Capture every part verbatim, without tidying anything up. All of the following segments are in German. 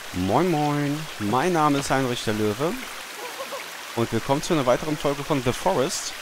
Moin Moin, mein Name ist Heinrich der Löwe und willkommen zu einer weiteren Folge von The Forest.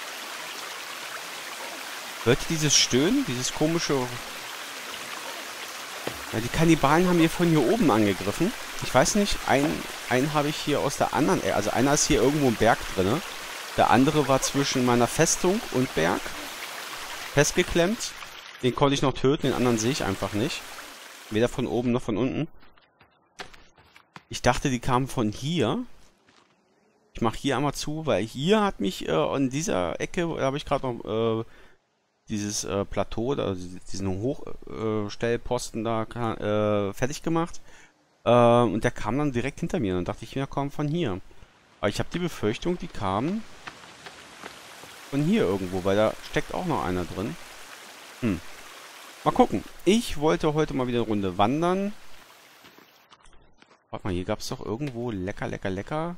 Hört ihr dieses Stöhnen, dieses komische... Ja, die Kannibalen haben hier von hier oben angegriffen. Ich weiß nicht, einen, einen habe ich hier aus der anderen... Also einer ist hier irgendwo im Berg drin. Der andere war zwischen meiner Festung und Berg festgeklemmt. Den konnte ich noch töten, den anderen sehe ich einfach nicht. Weder von oben noch von unten. Ich dachte, die kamen von hier. Ich mache hier einmal zu, weil hier hat mich äh, an dieser Ecke, da habe ich gerade noch äh, dieses äh, Plateau, also diesen Hochstellposten äh, da äh, fertig gemacht. Äh, und der kam dann direkt hinter mir. Dann dachte ich, ja, kommen von hier. Aber ich habe die Befürchtung, die kamen von hier irgendwo, weil da steckt auch noch einer drin. Hm. Mal gucken. Ich wollte heute mal wieder eine Runde wandern. Warte mal, hier gab es doch irgendwo lecker, lecker, lecker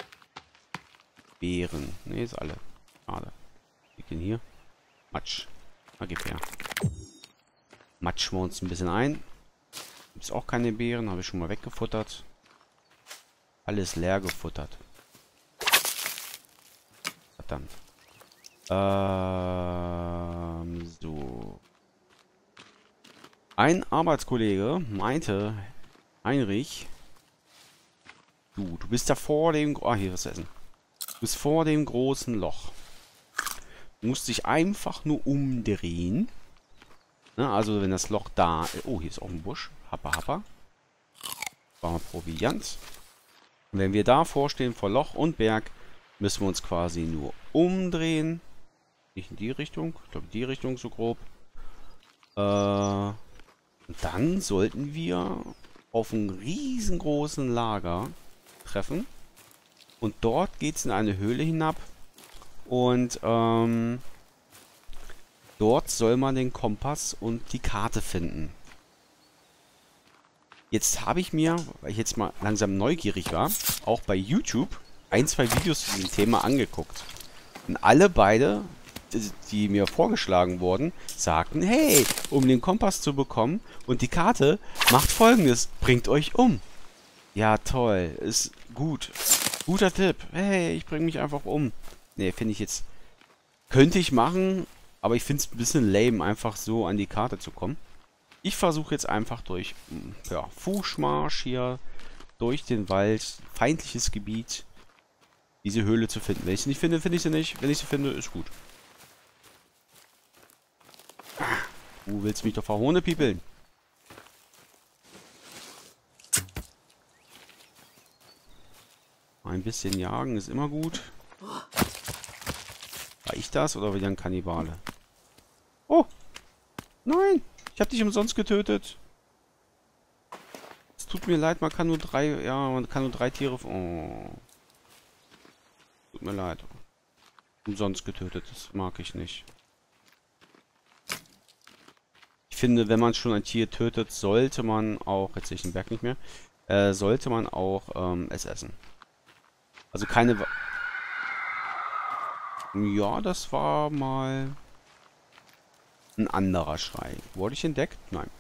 Beeren. Ne, ist alle. Schade. Wir gehen hier. Matsch. Na, gib her. Matschen wir uns ein bisschen ein. Gibt es auch keine Beeren. Habe ich schon mal weggefuttert. Alles leer gefuttert. Verdammt. Ähm, so. Ein Arbeitskollege meinte, Heinrich, Du, du bist da vor dem... Ah, hier ist Essen. Du bist vor dem großen Loch. Du musst dich einfach nur umdrehen. Na, also wenn das Loch da... Oh, hier ist auch ein Busch. Happa, happa. Machen wir Proviant. Und wenn wir da vorstehen, vor Loch und Berg, müssen wir uns quasi nur umdrehen. Nicht in die Richtung. Ich glaube, in die Richtung so grob. Äh, und dann sollten wir auf einen riesengroßen Lager treffen. Und dort geht es in eine Höhle hinab. Und ähm, dort soll man den Kompass und die Karte finden. Jetzt habe ich mir, weil ich jetzt mal langsam neugierig war, auch bei YouTube ein, zwei Videos zu diesem Thema angeguckt. Und alle beide, die, die mir vorgeschlagen wurden, sagten, hey, um den Kompass zu bekommen und die Karte, macht Folgendes, bringt euch um. Ja, toll. Ist gut. Guter Tipp. Hey, ich bringe mich einfach um. Ne, finde ich jetzt... Könnte ich machen, aber ich finde es ein bisschen lame, einfach so an die Karte zu kommen. Ich versuche jetzt einfach durch, ja, Fußmarsch hier, durch den Wald, feindliches Gebiet, diese Höhle zu finden. Wenn ich sie nicht finde, finde ich sie nicht. Wenn ich sie finde, ist gut. Du willst mich doch verhohnepiepeln. Ein bisschen jagen ist immer gut. War ich das oder wieder ein Kannibale? Oh! Nein! Ich habe dich umsonst getötet. Es tut mir leid, man kann nur drei... Ja, man kann nur drei Tiere... Oh. Tut mir leid. Umsonst getötet, das mag ich nicht. Ich finde, wenn man schon ein Tier tötet, sollte man auch... Jetzt sehe ich den Berg nicht mehr. Äh, sollte man auch ähm, es essen. Also keine... Wa ja, das war mal ein anderer Schrei. Wurde ich entdeckt? Nein.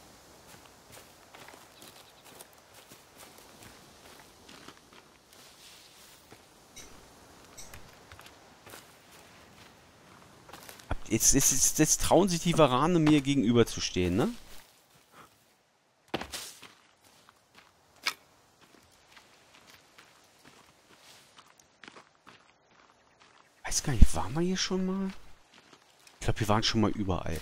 Jetzt, jetzt, jetzt, jetzt trauen sich die Warane mir gegenüberzustehen, ne? Ich weiß gar nicht, waren wir hier schon mal? Ich glaube, wir waren schon mal überall.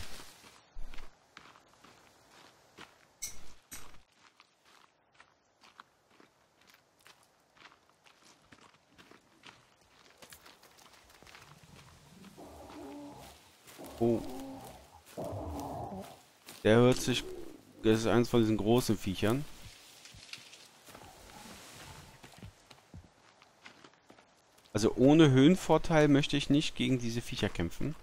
Oh. Der hört sich... Das ist eins von diesen großen Viechern. Also ohne Höhenvorteil möchte ich nicht gegen diese Viecher kämpfen.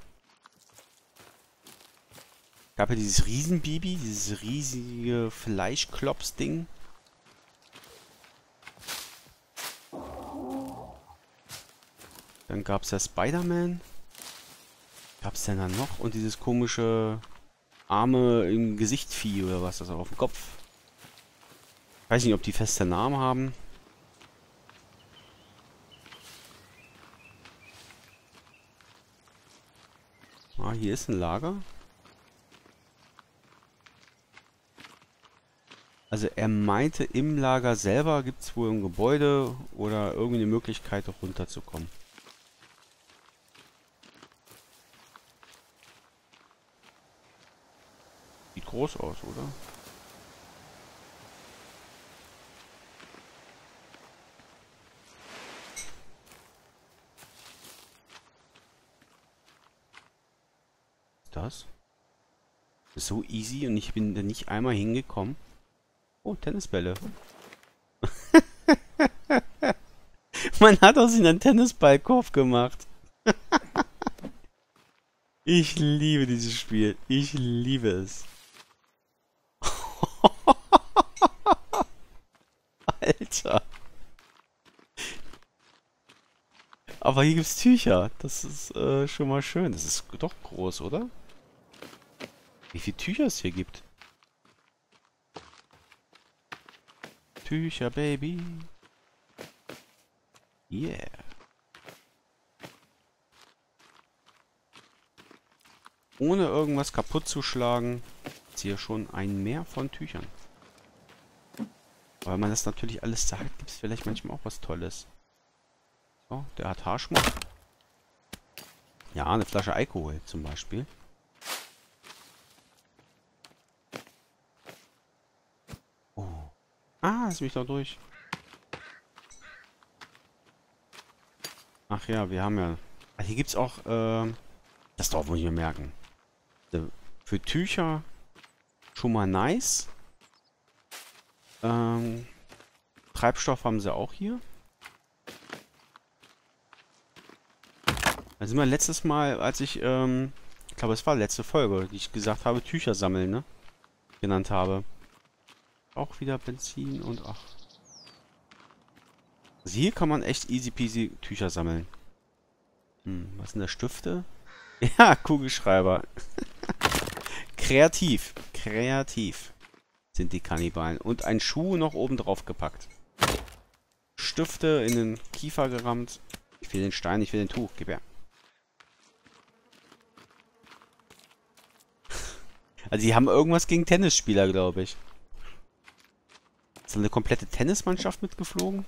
Gab ja dieses Riesenbibi, dieses riesige Fleischklops-Ding. Dann gab es ja Spider-Man. Gab es denn dann noch? Und dieses komische Arme im Gesicht Vieh oder was, das auch auf dem Kopf. Weiß nicht, ob die feste Namen haben. Ah, hier ist ein Lager. Also er meinte, im Lager selber gibt es wohl ein Gebäude oder irgendwie eine Möglichkeit, auch runterzukommen. Sieht groß aus, oder? Das? Das ist so easy und ich bin da nicht einmal hingekommen. Oh, Tennisbälle. Man hat aus ihnen einen Tennisballkorb gemacht. Ich liebe dieses Spiel. Ich liebe es. Alter. Aber hier gibt's Tücher. Das ist äh, schon mal schön. Das ist doch groß, oder? Wie viele Tücher es hier gibt. Tücher, Baby. Yeah. Ohne irgendwas kaputt zu schlagen, ist hier schon ein Meer von Tüchern. Aber wenn man das natürlich alles sagt, gibt es vielleicht manchmal auch was Tolles. So, der hat Haarschmuck. Ja, eine Flasche Alkohol zum Beispiel. Oh. Ah, lass mich doch durch. Ach ja, wir haben ja... Ah, hier gibt es auch... Äh, das darf man hier merken. Für Tücher schon mal nice. Ähm, Treibstoff haben sie auch hier. Da sind wir letztes Mal, als ich, ähm, ich glaube, es war letzte Folge, die ich gesagt habe, Tücher sammeln, ne? Genannt habe. Auch wieder Benzin und ach. Also hier kann man echt easy peasy Tücher sammeln. Hm, was sind das? Stifte? Ja, Kugelschreiber. Kreativ. Kreativ sind die Kannibalen. Und ein Schuh noch oben drauf gepackt. Stifte in den Kiefer gerammt. Ich will den Stein, ich will den Tuch. Gib her. Also die haben irgendwas gegen Tennisspieler, glaube ich. Ist eine komplette Tennismannschaft mitgeflogen?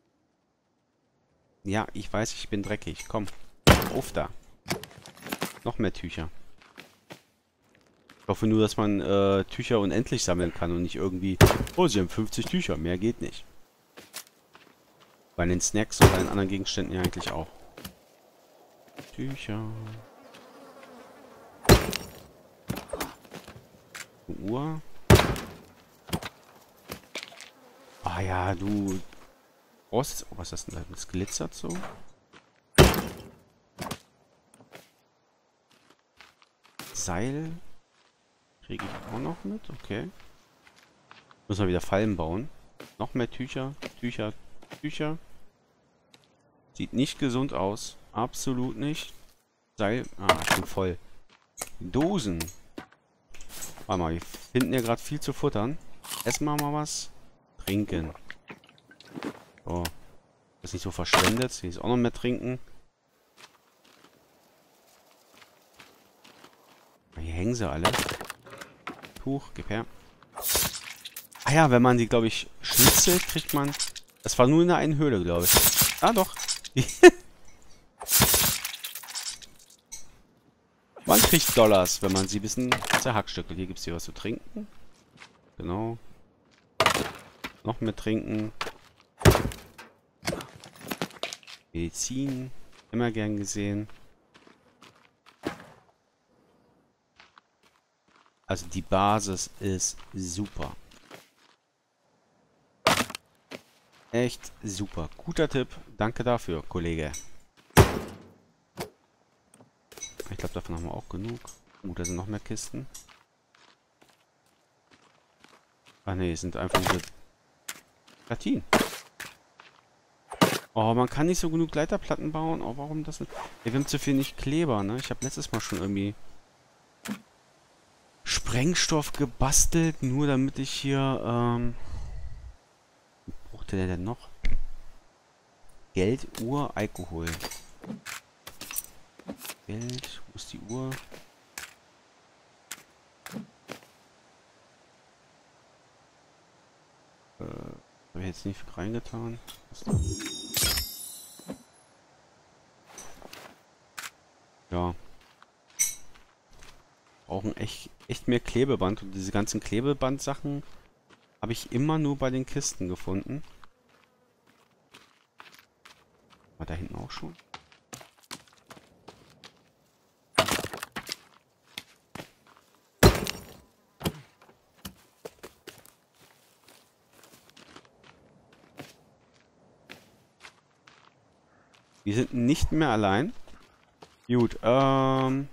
Ja, ich weiß, ich bin dreckig. Komm. Auf da. Noch mehr Tücher. Ich hoffe nur, dass man äh, Tücher unendlich sammeln kann und nicht irgendwie... Oh, sie haben fünfzig Tücher. Mehr geht nicht. Bei den Snacks und bei den anderen Gegenständen ja eigentlich auch. Tücher. Eine Uhr. Ah ja, du... Brauchst... Oh, was ist das denn da? Das glitzert so. Seil. Kriege ich auch noch mit. Okay. Müssen wir wieder Fallen bauen. Noch mehr Tücher. Tücher. Tücher. Sieht nicht gesund aus. Absolut nicht. Seil. Ah, ich bin voll. Dosen. Warte mal, wir finden ja gerade viel zu futtern. Essen wir mal was. Trinken. So. Das ist nicht so verschwendet. Hier ist auch noch mehr trinken. Hier hängen sie alle. Tuch, gib her. Ah ja, wenn man die, glaube ich, schnitzelt, kriegt man... Das war nur in der einen Höhle, glaube ich. Ah, doch. Man kriegt Dollars, wenn man sie ein bisschen zerhackstückelt. Hier gibt es hier was zu trinken. Genau. Noch mehr trinken. Medizin. Immer gern gesehen. Also die Basis ist super. Echt super. Guter Tipp. Danke dafür, Kollege. Ich glaube, davon haben wir auch genug. Uh, da sind noch mehr Kisten. Ah ne, es sind einfach diese Platinen. Oh, man kann nicht so genug Leiterplatten bauen. Oh, warum das nicht? Ja, wir haben zu viel nicht Kleber, ne? Ich habe letztes Mal schon irgendwie Sprengstoff gebastelt, nur damit ich hier, ähm... brauchte der denn noch? Geld, Uhr, Alkohol. Geld, wo ist die Uhr? Äh, habe ich jetzt nicht reingetan. Ja. Brauchen echt, echt mehr Klebeband. Und diese ganzen Klebeband-Sachen habe ich immer nur bei den Kisten gefunden. War da hinten auch schon? Wir sind nicht mehr allein. Gut, ähm...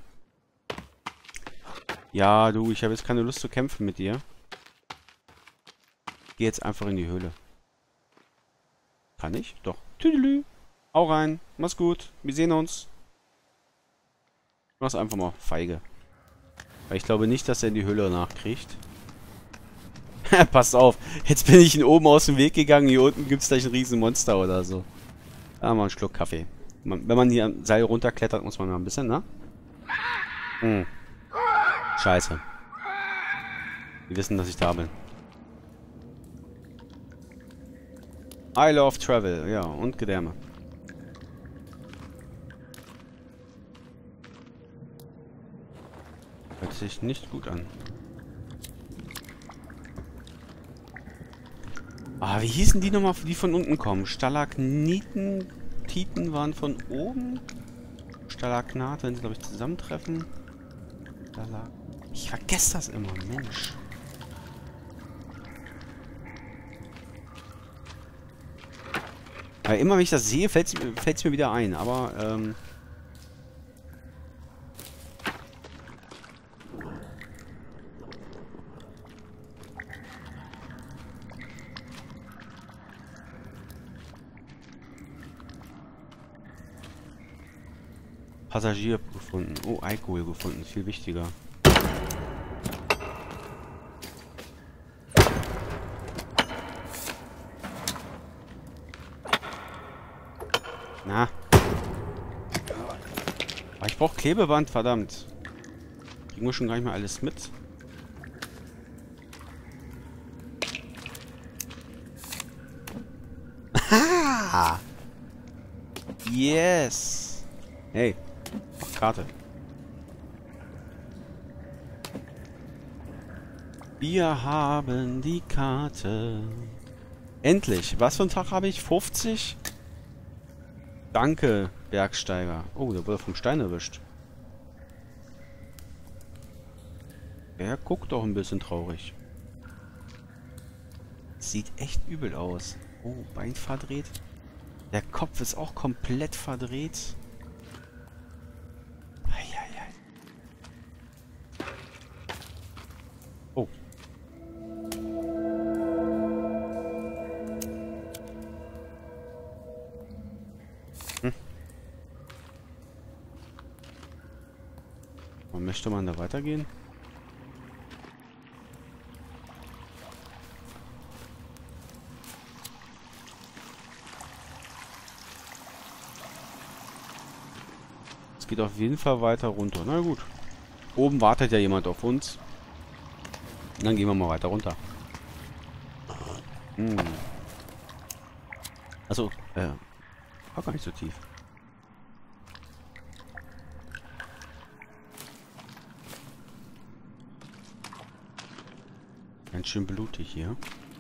ja, du, ich habe jetzt keine Lust zu kämpfen mit dir. Geh jetzt einfach in die Höhle. Kann ich? Doch. Tüdelü. Hau rein. Mach's gut. Wir sehen uns. Mach's einfach mal feige. Weil ich glaube nicht, dass er in die Höhle nachkriegt. Passt auf. Jetzt bin ich ihn oben aus dem Weg gegangen. Hier unten gibt's gleich ein Riesenmonster oder so. Da haben wir einen Schluck Kaffee. Man, wenn man hier am Seil runterklettert, muss man mal ein bisschen, ne? Hm. Scheiße. Die wissen, dass ich da bin. I love travel. Ja, und Gedärme. Hört sich nicht gut an. Ah, wie hießen die nochmal, die von unten kommen? Stalagniten, Titen waren von oben. Stalagnat, wenn sie, glaube ich, zusammentreffen. Stalag ich vergesse das immer, Mensch. Weil immer, wenn ich das sehe, fällt es mir wieder ein. Aber, ähm... Passagier gefunden. Oh, Alkohol gefunden. Viel wichtiger. Na. Aber ich brauche Klebeband, verdammt. Kriegen wir schon gar nicht mehr alles mit. Ha! Yes! Hey. Ach, Karte. Wir haben die Karte. Endlich. Was für ein Tag habe ich? fünfzig? Danke, Bergsteiger. Oh, der wurde vom Stein erwischt. Der guckt doch ein bisschen traurig. Sieht echt übel aus. Oh, Bein verdreht. Der Kopf ist auch komplett verdreht. Eieiei. Oh. Hm. Und möchte man da weitergehen? Es geht auf jeden Fall weiter runter. Na gut. Oben wartet ja jemand auf uns. Und dann gehen wir mal weiter runter. Hm. Also, äh, war gar nicht so tief. Ganz schön blutig hier.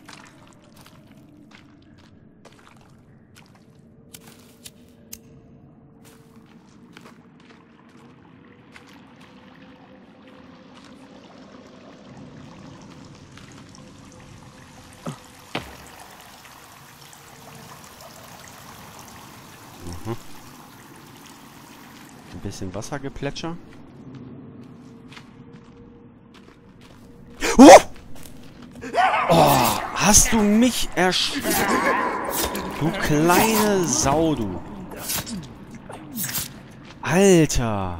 Mhm. Ein bisschen Wassergeplätscher. Oh! Oh, hast du mich ersch... Du kleine Sau, du. Alter.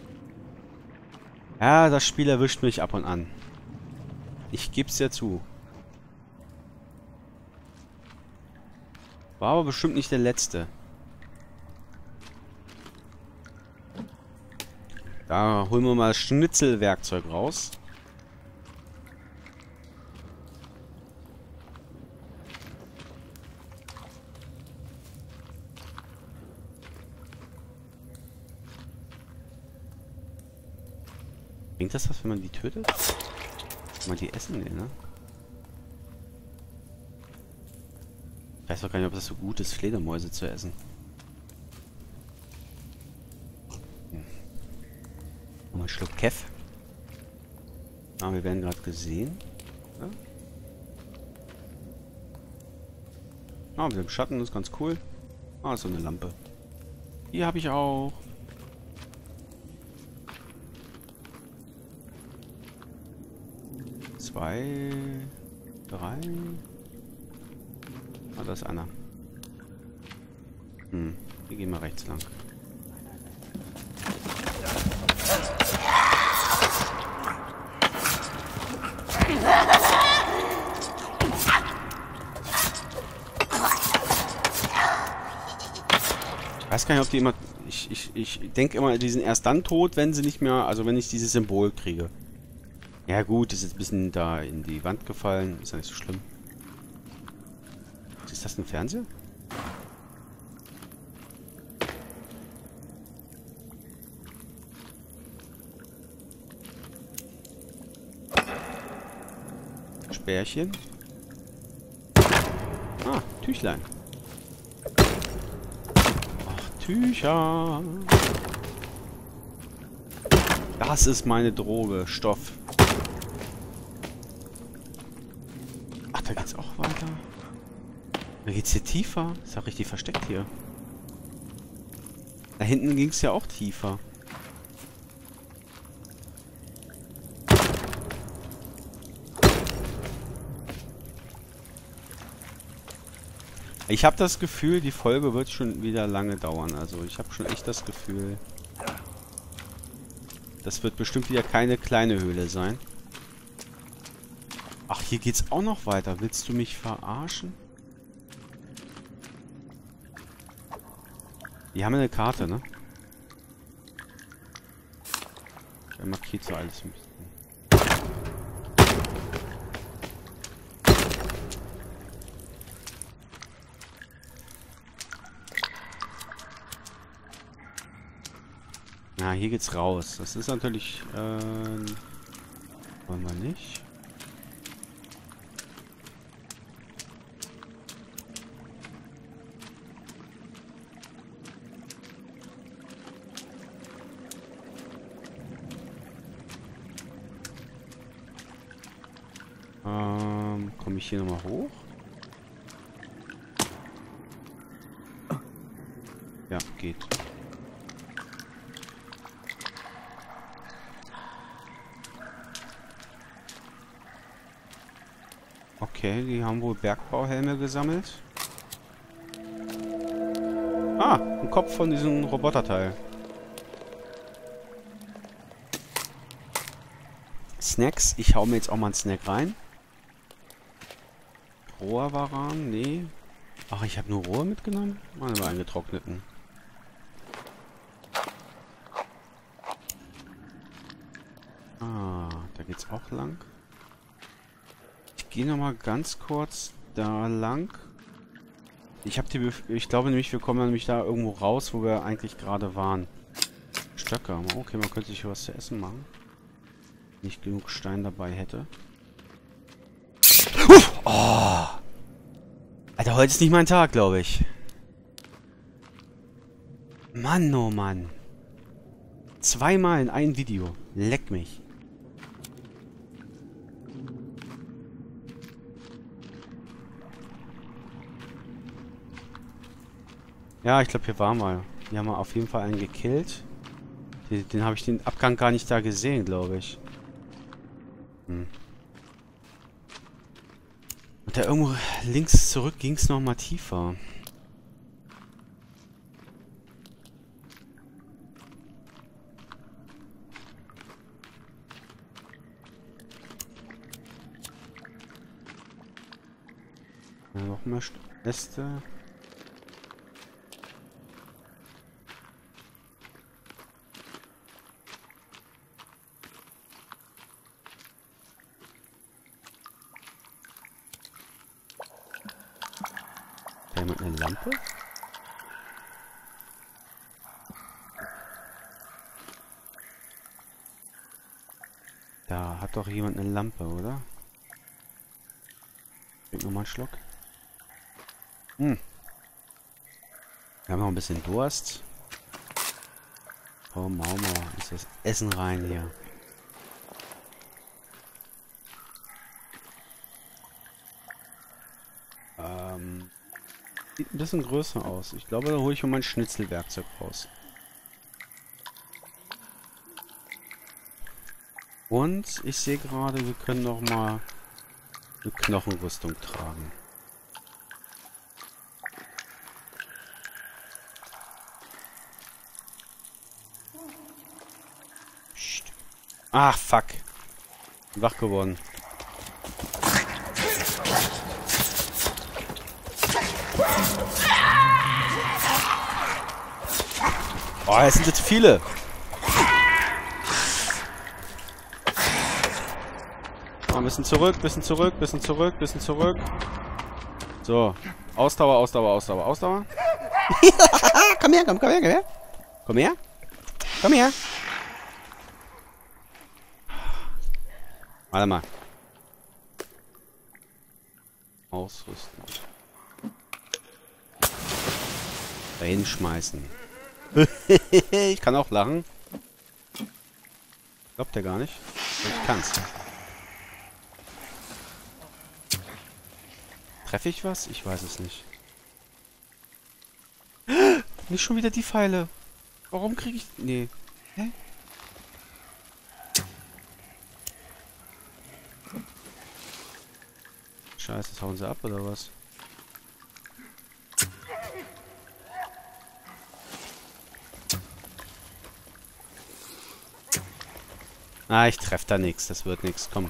Ja, das Spiel erwischt mich ab und an. Ich geb's dir zu. War aber bestimmt nicht der letzte. Da holen wir mal das Schnitzelwerkzeug raus. Bringt das was, wenn man die tötet? Kann man die essen? Nee, ne? Ich weiß doch gar nicht, ob das so gut ist, Fledermäuse zu essen. Hm. Mal einen Schluck Keff. Ah, wir werden gerade gesehen. Ja? Ah, mit dem Schatten ist ganz cool. Ah, so eine Lampe. Die habe ich auch. Zwei, drei. Ah, da ist einer. Hm, hier gehen wir rechts lang. Ich weiß gar nicht, ob die immer... Ich, ich, ich denke immer, die sind erst dann tot, wenn sie nicht mehr... Also wenn ich dieses Symbol kriege. Ja gut, ist jetzt ein bisschen da in die Wand gefallen. Ist ja nicht so schlimm. Ist das ein Fernseher? Spärchen. Ah, Tüchlein. Ach, Tücher. Das ist meine Droge. Stoff. Ach, da geht's auch weiter. Da geht's hier tiefer. Ist ja richtig versteckt hier. Da hinten ging's ja auch tiefer. Ich habe das Gefühl, die Folge wird schon wieder lange dauern. Also ich habe schon echt das Gefühl, das wird bestimmt wieder keine kleine Höhle sein. Ach, hier geht's auch noch weiter. Willst du mich verarschen? Die haben eine Karte, ne? Der markiert so alles ein bisschen. Ja, hier geht's raus. Das ist natürlich, ähm... wollen wir nicht. Ähm, komme ich hier nochmal hoch? Ja, geht. Okay, die haben wohl Bergbauhelme gesammelt. Ah, ein Kopf von diesem Roboterteil. Snacks. Ich hau mir jetzt auch mal einen Snack rein. Rohrwaran? Nee. Ach, ich habe nur Rohr mitgenommen? Mal einen getrockneten. Ah, da geht's auch lang. Ich gehe nochmal ganz kurz da lang. Ich habe die Bef ich glaube nämlich, wir kommen nämlich da irgendwo raus, wo wir eigentlich gerade waren. Stöcker. Okay, man könnte sich was zu essen machen. Nicht genug Stein dabei hätte. Uff! Oh! Alter, heute ist nicht mein Tag, glaube ich. Mann, oh Mann. Zweimal in einem Video. Leck mich. Ja, ich glaube, hier war mal. Hier haben wir auf jeden Fall einen gekillt. Den, den habe ich den Abgang gar nicht da gesehen, glaube ich. Hm. Und da irgendwo links zurück ging es nochmal tiefer. Ja, noch mehr Äste. jemand eine Lampe? Da hat doch jemand eine Lampe, oder? Trink nochmal einen Schluck. Hm. Wir haben noch ein bisschen Durst. Oh, Mama, ist das Essen rein hier. Ähm, sieht ein bisschen größer aus. Ich glaube, da hole ich mal mein Schnitzelwerkzeug raus. Und ich sehe gerade, wir können noch mal eine Knochenrüstung tragen. Psst. Ach, fuck. Bin wach geworden. Oh, es sind jetzt viele. Oh, ein bisschen zurück, bisschen zurück, bisschen zurück, bisschen zurück. So. Ausdauer, Ausdauer, Ausdauer, Ausdauer. Komm her, komm, komm her, komm her. Komm her. Komm her. Warte mal. Ausrüsten. Da hinschmeißen. Ich kann auch lachen. Glaubt er gar nicht. Ich kann's. Treffe ich was? Ich weiß es nicht. Nicht schon wieder die Pfeile. Warum kriege ich... Nee. Hä? Scheiße, das hauen sie ab, oder was? Ah, ich treffe da nichts. Das wird nichts. Komm.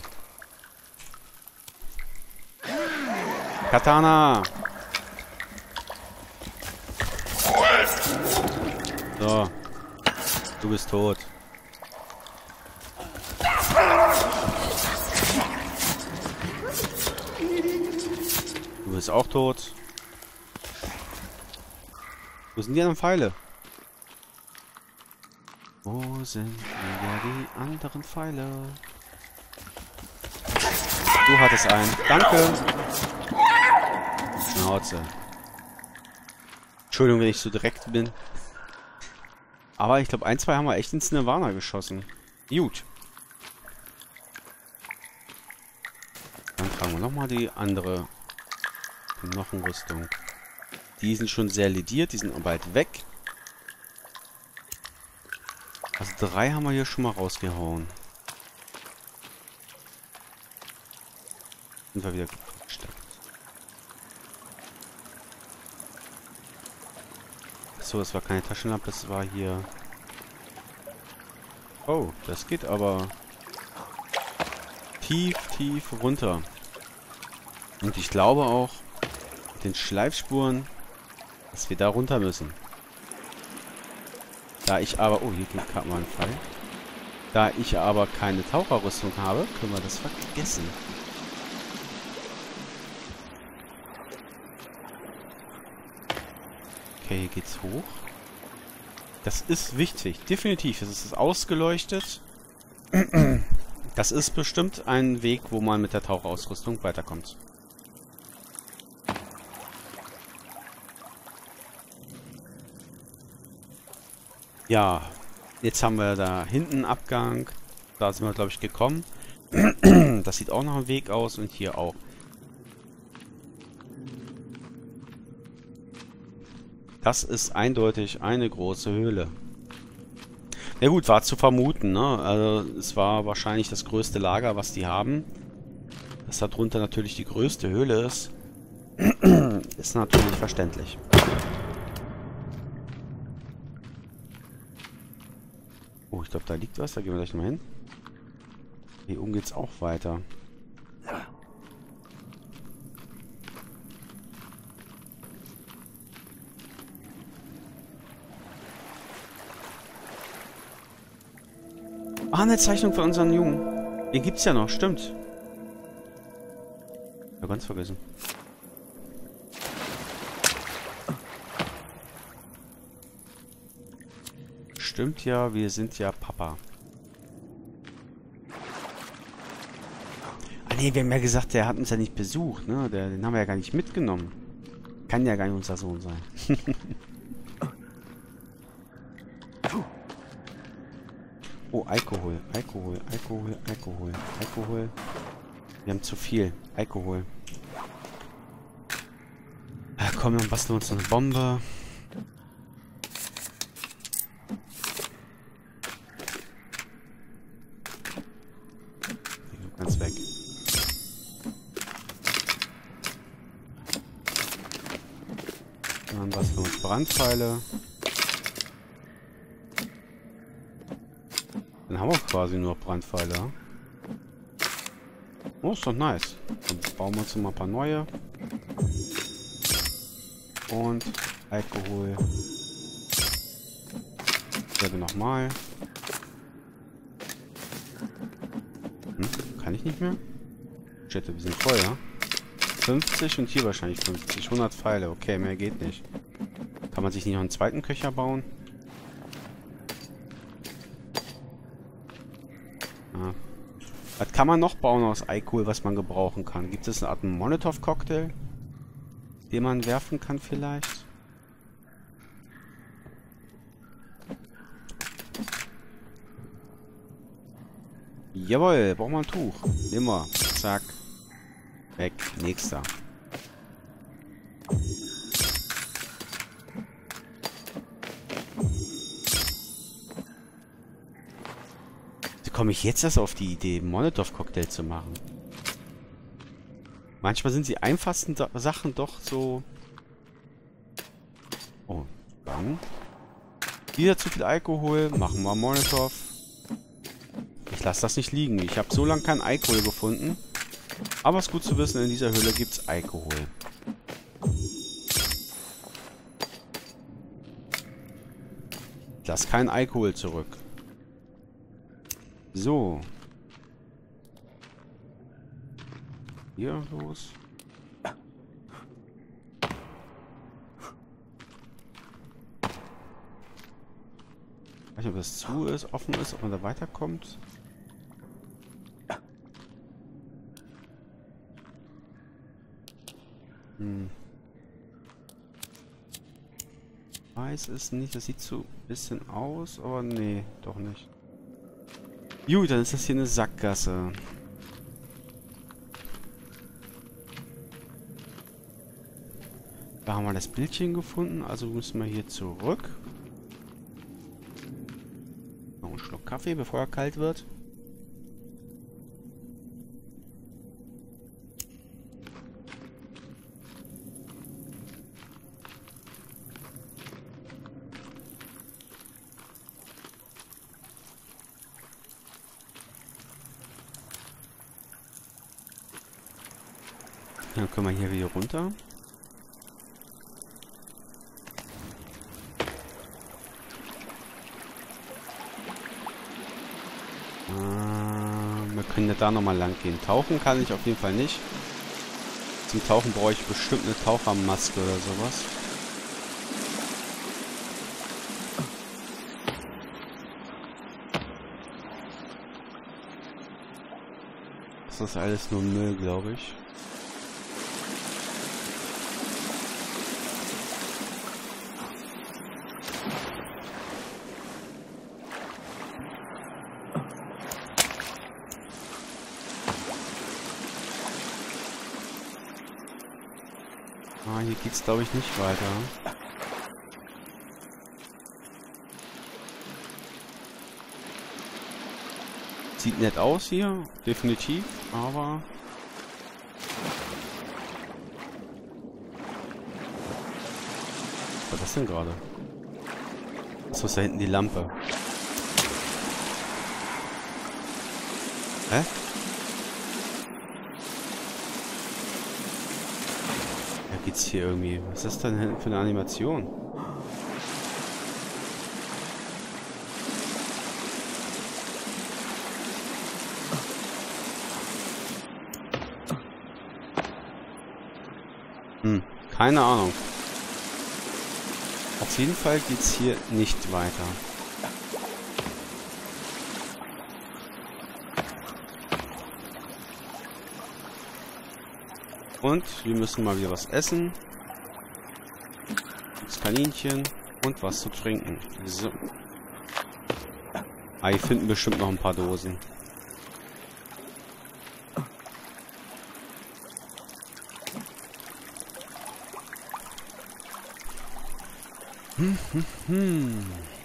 Katana! So. Du bist tot. Du bist auch tot. Wo sind die anderen Pfeile? Wo sind wieder die anderen Pfeile? Du hattest einen. Danke. Schnauze. Entschuldigung, wenn ich so direkt bin. Aber ich glaube, ein, zwei haben wir echt ins Nirvana geschossen. Gut. Dann tragen wir nochmal die andere Knochenrüstung. Die sind schon sehr lediert, die sind bald weg. Also drei haben wir hier schon mal rausgehauen. Sind wir wieder gesteckt. So, das war keine Taschenlampe, das war hier... Oh, das geht aber tief, tief runter. Und ich glaube auch, mit den Schleifspuren, dass wir da runter müssen. Da ich aber... Oh, hier geht gerade mal ein Fall. Da ich aber keine Taucherrüstung habe, können wir das vergessen. Okay, hier geht's hoch. Das ist wichtig. Definitiv. Es ist ausgeleuchtet. Das ist bestimmt ein Weg, wo man mit der Taucherausrüstung weiterkommt. Ja, jetzt haben wir da hinten Abgang. Da sind wir, glaube ich, gekommen. Das sieht auch nach einem Weg aus und hier auch. Das ist eindeutig eine große Höhle. Na gut, war zu vermuten, ne? Also es war wahrscheinlich das größte Lager, was die haben. Dass darunter natürlich die größte Höhle ist, ist natürlich verständlich. Oh, ich glaube, da liegt was. Da gehen wir gleich mal hin. Hier oben geht's auch weiter. Ah, eine Zeichnung von unseren Jungen. Den gibt's ja noch, stimmt. Ja, ganz vergessen. Stimmt ja, wir sind ja Papa. Ah nee, wir haben ja gesagt, der hat uns ja nicht besucht, ne? Der, den haben wir ja gar nicht mitgenommen. Kann ja gar nicht unser Sohn sein. Oh, Alkohol, Alkohol, Alkohol, Alkohol, Alkohol. Wir haben zu viel. Alkohol. Ach komm, dann basteln wir uns eine Bombe. Du kannst weg. Dann basteln wir uns Brandpfeile. Dann haben wir quasi nur Brandpfeile. Oh, ist doch nice. Dann bauen wir uns mal ein paar neue. Und Alkohol. Selbe nochmal. Hm, kann ich nicht mehr? Shit, wir sind voll, ja? fünfzig und hier wahrscheinlich fünfzig. hundert Pfeile. Okay, mehr geht nicht. Kann man sich nicht noch einen zweiten Köcher bauen? Ah. Was kann man noch bauen aus Alkohol, was man gebrauchen kann? Gibt es eine Art Molotow-Cocktail, den man werfen kann vielleicht? Jawohl, brauchen wir ein Tuch. Nehmen wir. Zack. Weg. Nächster. Wie komme ich jetzt erst auf die Idee, einen Molotow-Cocktail zu machen? Manchmal sind die einfachsten Do- Sachen doch so... Oh, dann... Wieder zu viel Alkohol. Machen wir Molotow. Ich lasse das nicht liegen. Ich habe so lange keinen Alkohol gefunden. Aber es ist gut zu wissen, in dieser Höhle gibt es Alkohol. Ich lasse keinen Alkohol zurück. So. Hier los. Ich weiß nicht, ob das zu ist, offen ist, ob man da weiterkommt. Hm. Weiß es nicht. Das sieht so ein bisschen aus, aber nee, doch nicht. Gut, dann ist das hier eine Sackgasse. Da haben wir das Bildchen gefunden, also müssen wir hier zurück. Noch einen Schluck Kaffee, bevor er kalt wird. Dann können wir hier wieder runter. Äh, wir können ja da nochmal lang gehen. Tauchen kann ich auf jeden Fall nicht. Zum Tauchen brauche ich bestimmt eine Tauchermaske oder sowas. Das ist alles nur Müll, glaube ich. Ah, hier geht's glaube ich nicht weiter. Sieht nett aus hier, definitiv, aber... Was war das denn gerade? Achso, ist da hinten die Lampe. Hä? Ja, geht's hier irgendwie... Was ist das denn für eine Animation? Hm, keine Ahnung. Auf jeden Fall geht's hier nicht weiter. Und wir müssen mal wieder was essen. Das Kaninchen und was zu trinken. So. Ah, hier finden bestimmt noch ein paar Dosen. Hm, hm, hm.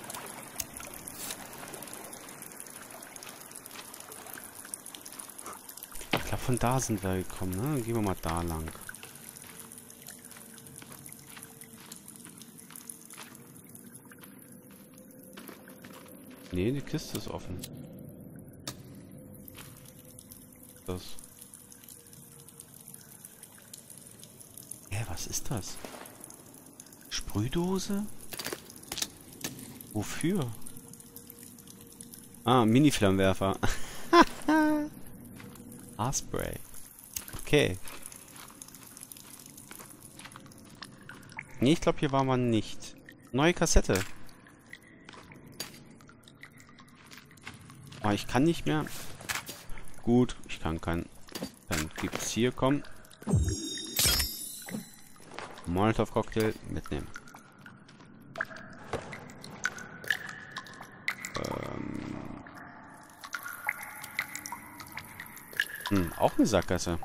Ich glaube, von da sind wir gekommen, ne? Dann gehen wir mal da lang. Nee, die Kiste ist offen. Das. Hä, was ist das? Sprühdose? Wofür? Ah, Mini-Flammenwerfer. Haarspray. Okay. Nee, ich glaube, hier war man nicht. Neue Kassette. Oh, ich kann nicht mehr. Gut, ich kann kein. Dann gibt's hier, komm. Molotov-Cocktail mitnehmen. Ähm. Hm, auch eine Sackgasse.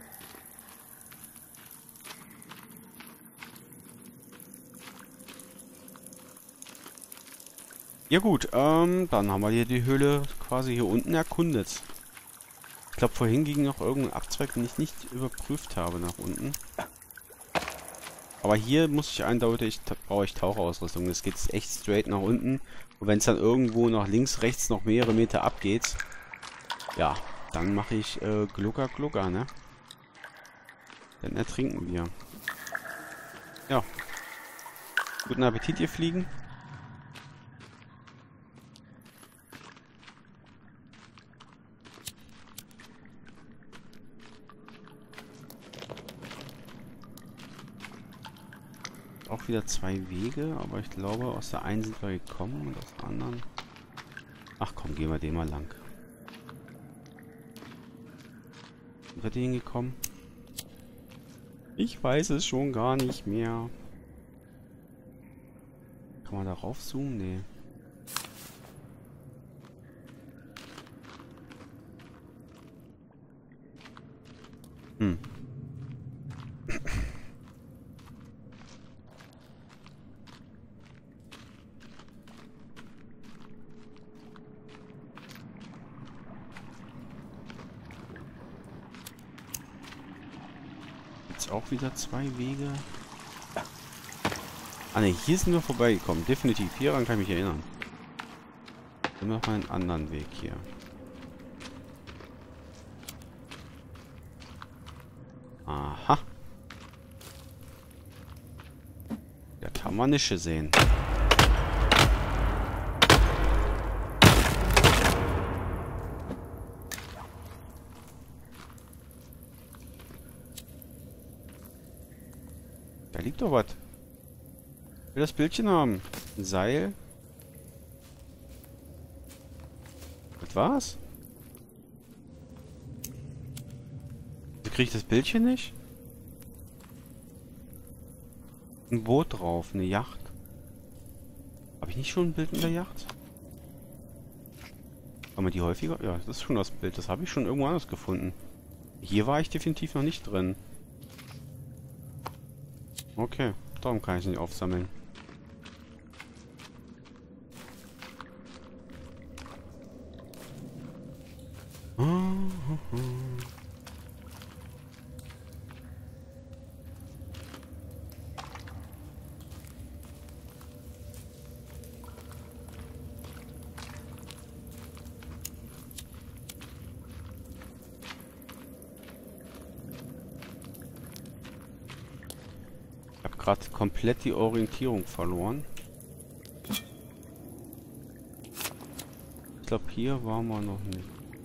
Ja gut, ähm, dann haben wir hier die Höhle quasi hier unten erkundet. Ich glaube, vorhin ging noch irgendein Abzweig, den ich nicht überprüft habe nach unten. Aber hier muss ich eindeutig, brauche ich Tauchausrüstung. Das geht echt straight nach unten. Und wenn es dann irgendwo nach links, rechts noch mehrere Meter abgeht, ja, dann mache ich äh, Glucker Glucker, ne? Dann ertrinken wir. Ja. Guten Appetit, ihr Fliegen. Auch wieder zwei Wege, aber ich glaube, aus der einen sind wir gekommen und aus der anderen... Ach komm, gehen wir den mal lang. Sind wir den hingekommen? Ich weiß es schon gar nicht mehr. Kann man da raufzoomen? Nee. Hm. Auch wieder zwei Wege. Ah ne, hier sind wir vorbeigekommen. Definitiv. Hieran kann ich mich erinnern. Dann noch mal einen anderen Weg hier. Aha. Da kann man nicht sehen. Da liegt doch was. Ich will das Bildchen haben. Ein Seil. Was war's? Wieso kriege ich das Bildchen nicht? Ein Boot drauf, eine Yacht. Habe ich nicht schon ein Bild in der Yacht? Haben wir die häufiger? Ja, das ist schon das Bild. Das habe ich schon irgendwo anders gefunden. Hier war ich definitiv noch nicht drin. Okay, darum kann ich es nicht aufsammeln. Ich habe gerade komplett die Orientierung verloren. Ich glaube, hier waren wir noch nicht.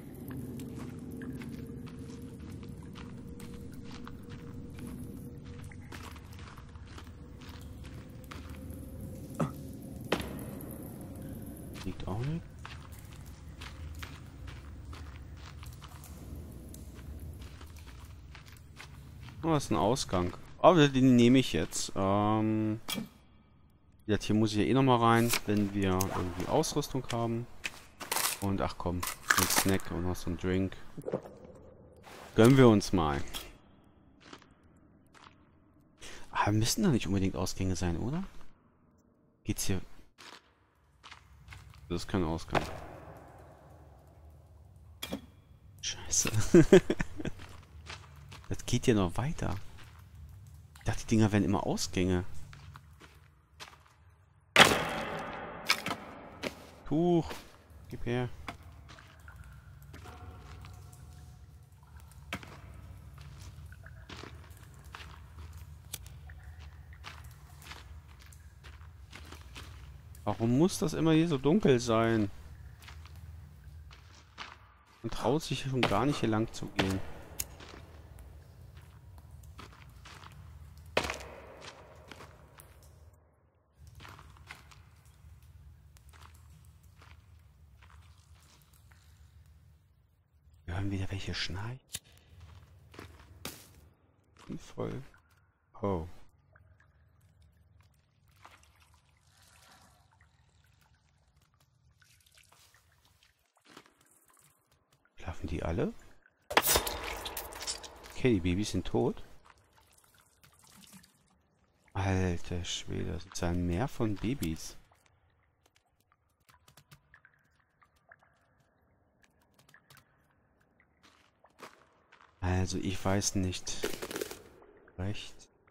Liegt auch nicht. Oh, das ist ein Ausgang. Aber den nehme ich jetzt. Ähm, jetzt hier muss ich ja eh nochmal rein, wenn wir irgendwie Ausrüstung haben. Und ach komm, ein Snack und noch so ein Drink. Gönnen wir uns mal. Aber müssen doch nicht unbedingt Ausgänge sein, oder? Geht's hier... Das ist kein Ausgang. Scheiße. Das geht ja noch weiter. Ich dachte, die Dinger wären immer Ausgänge. Tuch. Gib her. Warum muss das immer hier so dunkel sein? Man traut sich schon gar nicht hier lang zu gehen. Wir hören wieder welche schneien. Voll. Oh. Schlafen die alle? Okay, die Babys sind tot. Alter Schwede, das ist ein Meer von Babys. Also, ich weiß nicht. Recht.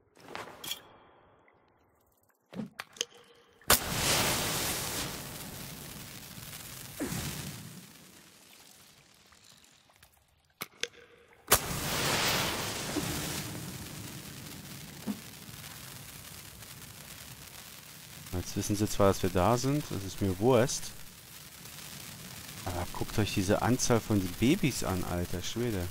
Jetzt wissen sie zwar, dass wir da sind, das ist mir Wurst. Aber guckt euch diese Anzahl von Babys an, alter Schwede.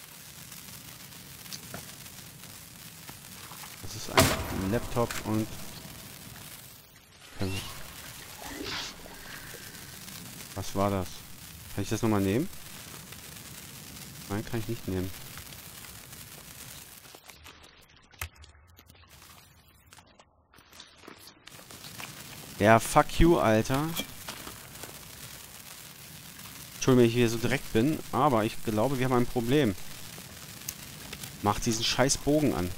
Das ist ein Laptop und... Was war das? Kann ich das nochmal nehmen? Nein, kann ich nicht nehmen. Ja, fuck you, Alter. Entschuldigung, wenn ich hier so direkt bin, aber ich glaube, wir haben ein Problem. Mach diesen scheiß Bogen an.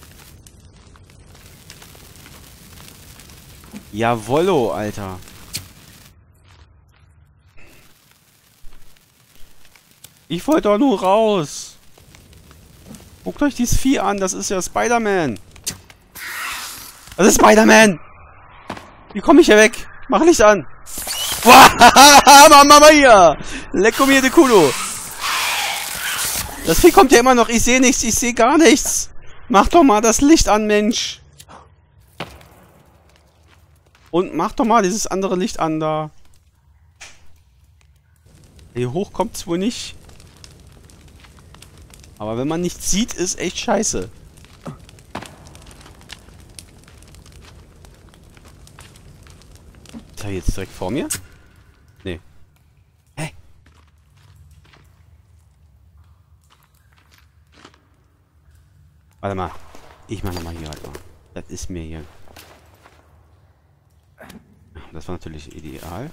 Jawollo, Alter. Ich wollte doch nur raus. Guckt euch dieses Vieh an, das ist ja Spider-Man. Das ist Spider-Man. Wie komme ich hier weg? Mach Licht an. Mama mia! Lecco mir de culo. Das Vieh kommt ja immer noch. Ich sehe nichts. Ich sehe gar nichts. Mach doch mal das Licht an, Mensch. Und mach doch mal dieses andere Licht an da. Hier hoch kommt's wohl nicht. Aber wenn man nichts sieht, ist echt scheiße. Ist er jetzt direkt vor mir? Nee. Hä? Warte mal. Ich mach nochmal hier halt mal. Das ist mir hier. Das war natürlich ideal.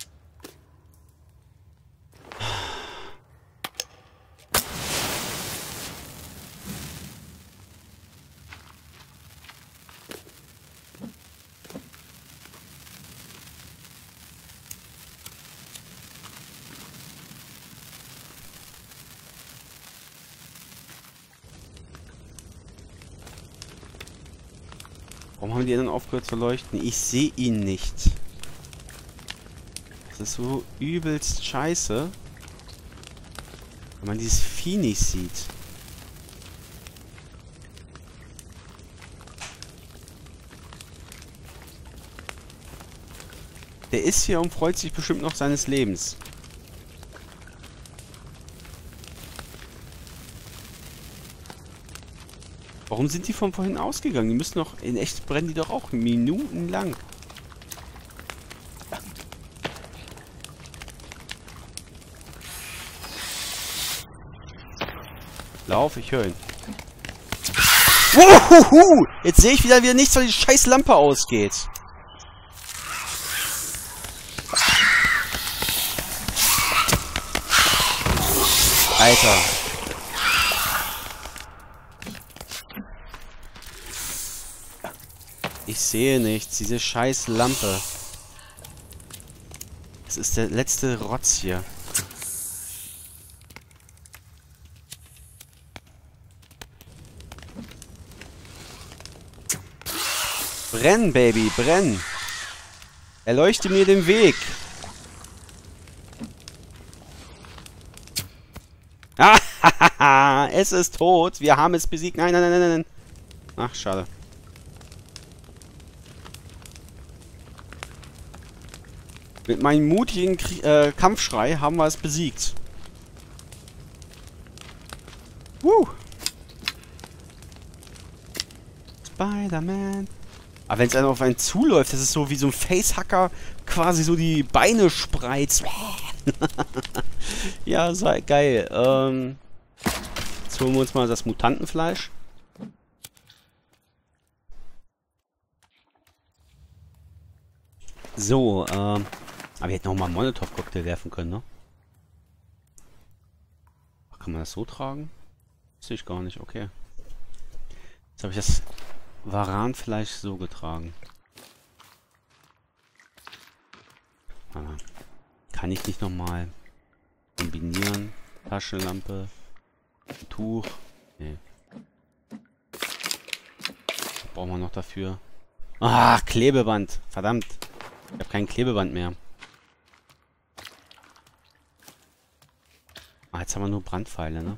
Warum haben die anderen aufgehört zu leuchten? Ich sehe ihn nicht. Das ist so übelst scheiße. Wenn man dieses Vieh nicht sieht. Der ist hier und freut sich bestimmt noch seines Lebens. Warum sind die von vorhin ausgegangen? Die müssen doch... In echt brennen die doch auch minutenlang. Lauf, ich höre ihn. Wuhuhu! Jetzt sehe ich wieder, wie nichts, weil die scheiß Lampe ausgeht. Alter. Ich sehe nichts. Diese scheiß Lampe. Das ist der letzte Rotz hier. Brenn, Baby, brenn. Erleuchte mir den Weg. Ah, es ist tot. Wir haben es besiegt. Nein, nein, nein, nein, nein. Ach, schade. Mit meinem mutigen Krie äh, Kampfschrei haben wir es besiegt. Woo! Spider-Man. Aber wenn es einer auf einen zuläuft, das ist so wie so ein Facehacker quasi so die Beine spreizt. Ja, sei geil. Ähm, jetzt holen wir uns mal das Mutantenfleisch. So, ähm, aber wir hätten auch mal einen Molotov-Cocktail werfen können, ne? Ach, kann man das so tragen? Sehe ich gar nicht, okay. Jetzt habe ich das Varanfleisch so getragen. Ah, kann ich nicht nochmal kombinieren? Taschenlampe, Tuch. Nee. Was brauchen wir noch dafür? Ah, Klebeband. Verdammt. Ich habe kein Klebeband mehr. Ah, jetzt haben wir nur Brandpfeile, ne?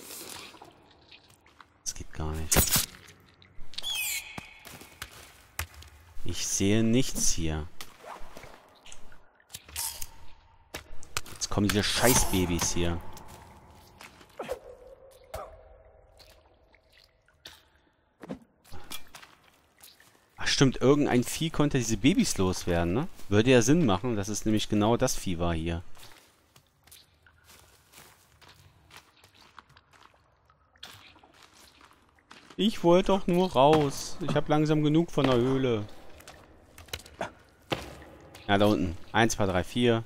Das geht gar nicht. Ich sehe nichts hier. Jetzt kommen diese Scheißbabys hier. Ach stimmt, irgendein Vieh konnte diese Babys loswerden, ne? Würde ja Sinn machen, dass es nämlich genau das Vieh war hier. Ich wollte doch nur raus. Ich habe langsam genug von der Höhle. Ja, da unten. eins, zwei, drei, vier.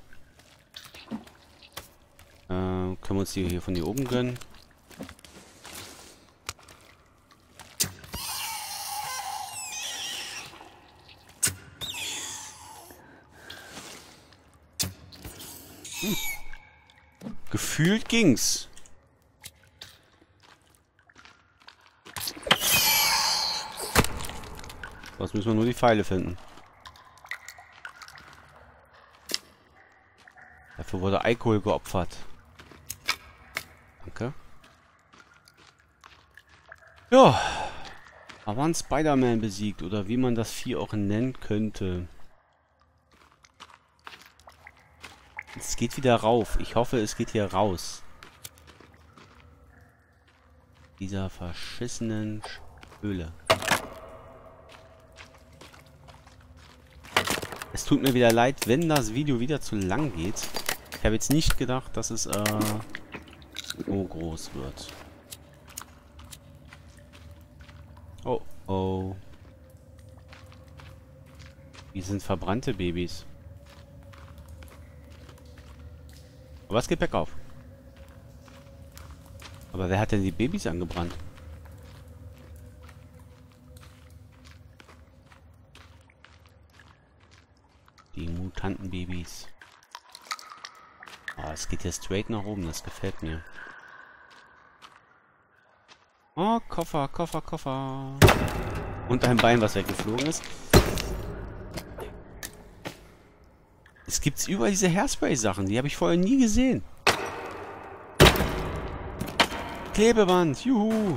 Äh, können wir uns die hier von hier oben gönnen? Hm. Gefühlt ging's. Jetzt müssen wir nur die Pfeile finden. Dafür wurde Alkohol geopfert. Danke. Ja. Aber ein Spider-Man besiegt. Oder wie man das Vieh auch nennen könnte. Es geht wieder rauf. Ich hoffe, es geht hier raus. Dieser verschissenen Höhle. Es tut mir wieder leid, wenn das Video wieder zu lang geht. Ich habe jetzt nicht gedacht, dass es äh, so groß wird. Oh, oh. Hier sind verbrannte Babys. Aber es geht bergauf. Aber wer hat denn die Babys angebrannt? Die Mutantenbabys. Ah, es geht hier straight nach oben, das gefällt mir. Oh, Koffer, Koffer, Koffer. Und ein Bein, was weggeflogen ist. Es gibt überall diese Hairspray-Sachen, die habe ich vorher nie gesehen. Klebeband, juhu.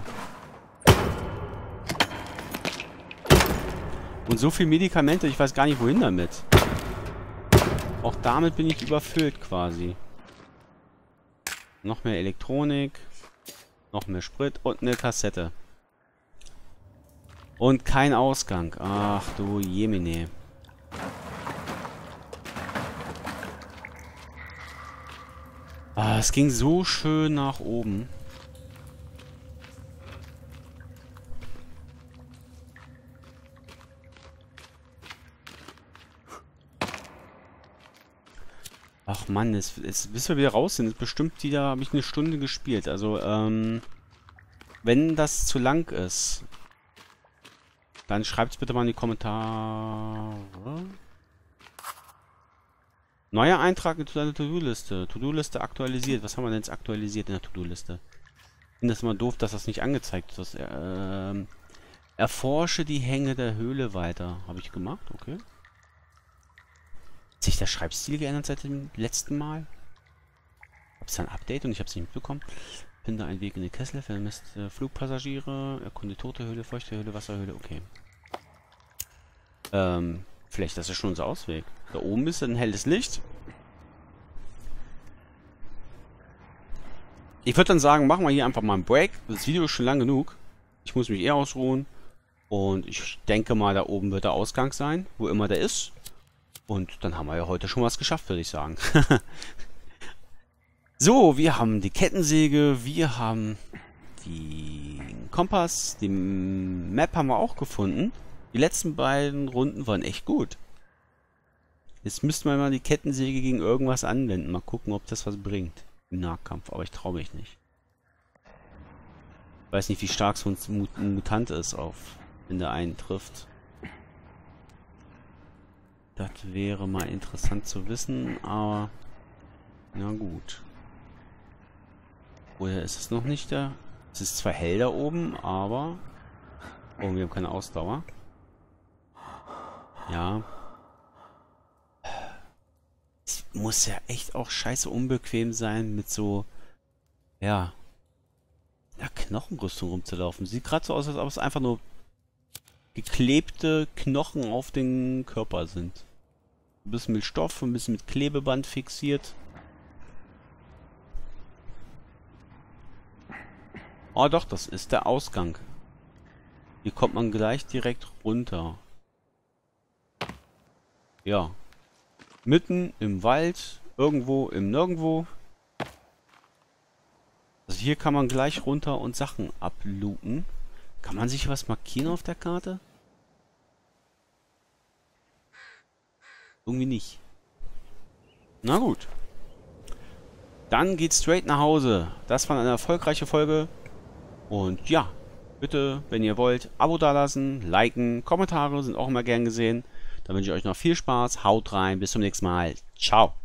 Und so viel Medikamente, ich weiß gar nicht wohin damit. Auch damit bin ich überfüllt quasi. Noch mehr Elektronik. Noch mehr Sprit und eine Kassette. Und kein Ausgang. Ach du Jemine. Ah, es ging so schön nach oben. Ach Mann, jetzt, jetzt bis wir wieder raus sind, ist bestimmt wieder, habe ich eine Stunde gespielt. Also, ähm, wenn das zu lang ist, dann schreibt es bitte mal in die Kommentare. Neuer Eintrag in deine To-Do-Liste. To-Do-Liste aktualisiert. Was haben wir denn jetzt aktualisiert in der To-Do-Liste? Ich finde das immer doof, dass das nicht angezeigt wird. Ähm, erforsche die Hänge der Höhle weiter. Habe ich gemacht, okay. Hat sich der Schreibstil geändert seit dem letzten Mal? Gab es da ein Update und ich habe es nicht mitbekommen? Finde einen Weg in den Kessel, vermisst äh, Flugpassagiere, erkunde tote Höhle, feuchte Höhle, Wasserhöhle, okay. Ähm, vielleicht das ist schon unser Ausweg. Da oben ist ein helles Licht. Ich würde dann sagen, machen wir hier einfach mal einen Break. Das Video ist schon lang genug. Ich muss mich eher ausruhen. Und ich denke mal, da oben wird der Ausgang sein, wo immer der ist. Und dann haben wir ja heute schon was geschafft, würde ich sagen. So, wir haben die Kettensäge, wir haben den Kompass, die Map haben wir auch gefunden. Die letzten beiden Runden waren echt gut. Jetzt müssten wir mal die Kettensäge gegen irgendwas anwenden. Mal gucken, ob das was bringt im Nahkampf. Aber ich traue mich nicht. Ich weiß nicht, wie stark so ein Mutant ist, auf, wenn der einen trifft. Das wäre mal interessant zu wissen, aber na gut. Oder ist es noch nicht da? Es ist zwar hell da oben, aber... Oh, wir haben keine Ausdauer. Ja. Es muss ja echt auch scheiße unbequem sein, mit so... Ja... Ja, Knochenrüstung rumzulaufen. Sieht gerade so aus, als ob es einfach nur geklebte Knochen auf den Körper sind. Ein bisschen mit Stoff, ein bisschen mit Klebeband fixiert. Oh doch, das ist der Ausgang. Hier kommt man gleich direkt runter. Ja. Mitten im Wald, irgendwo im Nirgendwo. Also hier kann man gleich runter und Sachen ablooten. Kann man sich was markieren auf der Karte? Irgendwie nicht. Na gut. Dann geht's straight nach Hause. Das war eine erfolgreiche Folge. Und ja, bitte, wenn ihr wollt, Abo dalassen, liken, Kommentare sind auch immer gern gesehen. Dann wünsche ich euch noch viel Spaß. Haut rein, bis zum nächsten Mal. Ciao.